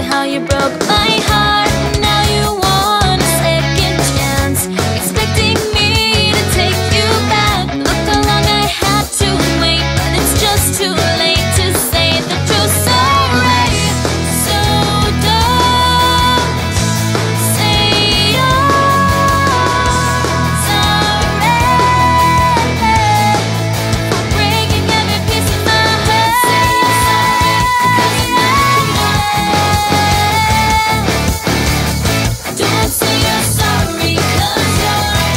how you broke my heart. Now you want a second chance, expecting me to take you back. Look how long I had to wait, but it's just too late to say that you're sorry. So don't say you're sorry for breaking every piece of my heart. Don't say you're sorry, 'cause you're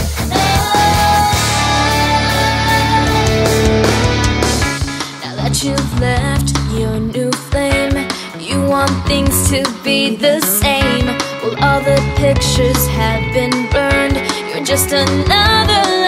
now that you've left your new flame, you want things to be the same. Well, all the pictures have been burned. You're just another